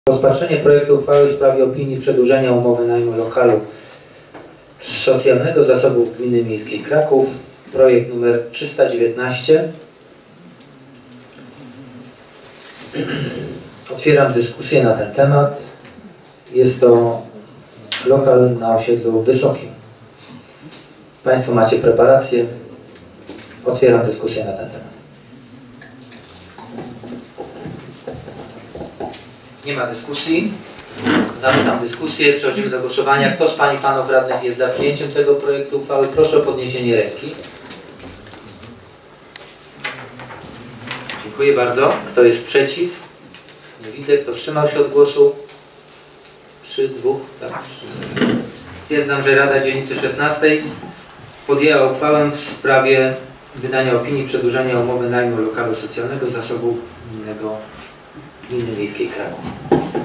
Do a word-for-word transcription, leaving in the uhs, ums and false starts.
Rozpatrzenie projektu uchwały w sprawie opinii przedłużenia umowy najmu lokalu socjalnego Zasobów Gminy Miejskiej Kraków. Projekt numer trzysta dziewiętnaście. Otwieram dyskusję na ten temat. Jest to lokal na osiedlu Wysokim. Państwo macie preparację. Otwieram dyskusję na ten temat. Nie ma dyskusji. Zamykam dyskusję. Przechodzimy do głosowania. Kto z Pań i Panów Radnych jest za przyjęciem tego projektu uchwały? Proszę o podniesienie ręki. Dziękuję bardzo. Kto jest przeciw? Nie widzę. Kto wstrzymał się od głosu? Trzy, dwóch, tak? Trzy. Stwierdzam, że Rada Dzielnicy szesnastej podjęła uchwałę w sprawie wydania opinii przedłużenia umowy najmu lokalu socjalnego Zasobu Gminnego Gminy Miejskiej Kraków.